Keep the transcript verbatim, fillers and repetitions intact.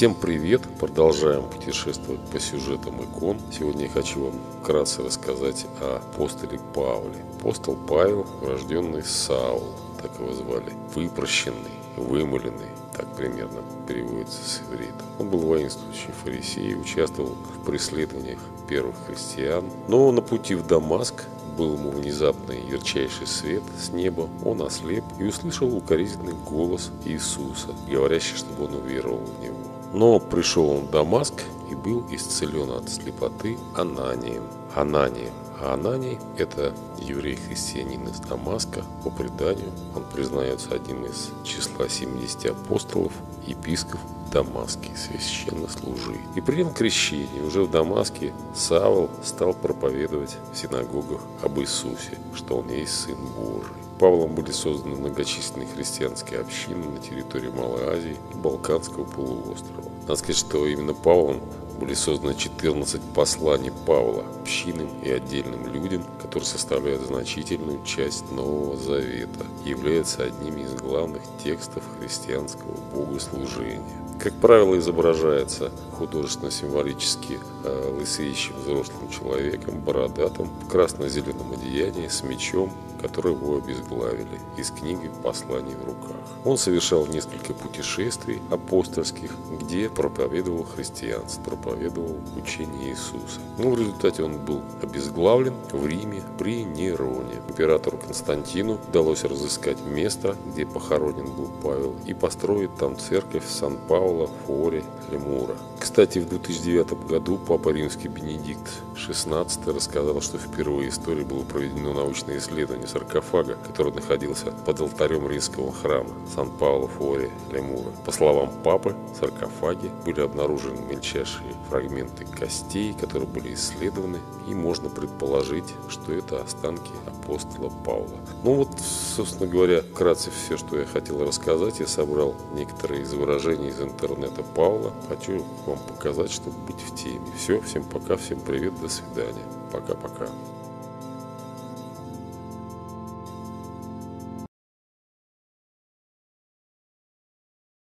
Всем привет! Продолжаем путешествовать по сюжетам икон. Сегодня я хочу вам вкратце рассказать о апостоле Павле. Апостол Павел, рожденный Саул, так его звали, выпрощенный, вымыленный, так примерно переводится с иврита. Он был воинствующий фарисей, участвовал в преследованиях первых христиан, но на пути в Дамаск был ему внезапный ярчайший свет с неба, он ослеп и услышал укоризненный голос Иисуса, говорящий, чтобы он уверовал в него. Но пришел он в Дамаск и был исцелен от слепоты Ананием. Ананием. А Ананий – это еврей-христианин из Дамаска. По преданию он признается одним из числа семидесяти апостолов, епископ Дамасский, священнослужитель. И принял крещение. Уже в Дамаске Савл стал проповедовать в синагогах об Иисусе, что он есть Сын Божий. Павлом были созданы многочисленные христианские общины на территории Малой Азии и Балканского полуострова. Надо сказать, что именно Павлом были созданы четырнадцать посланий Павла общинам и отдельным людям, которые составляют значительную часть Нового Завета и являются одними из главных текстов христианского богослужения. Как правило, изображается художественно-символически э, лысеющим взрослым человеком, бородатым, в красно-зеленом одеянии, с мечом, который его обезглавили, и с книгой посланий в руках. Он совершал несколько путешествий апостольских, где проповедовал христианство, проповедовал учение Иисуса. Но в результате он был обезглавлен в Риме при Нероне. Императору Константину удалось разыскать место, где похоронен был Павел, и построить там церковь Сан-Пауло Фуоре Лемура. Кстати, в две тысячи девятом году Папа Римский Бенедикт шестнадцатый рассказал, что впервые в истории было проведено научное исследование саркофага, который находился под алтарем римского храма Сан-Пауло Фуоре Лемура. По словам Папы, в саркофаге были обнаружены мельчайшие фрагменты костей, которые были исследованы, и можно предположить, что это останки апостола Павла. Ну вот, собственно говоря, вкратце все, что я хотел рассказать. Я собрал некоторые изображения из интернета Павла. Хочу вам показать, чтобы быть в теме. Все, всем пока, всем привет, до свидания. Пока-пока.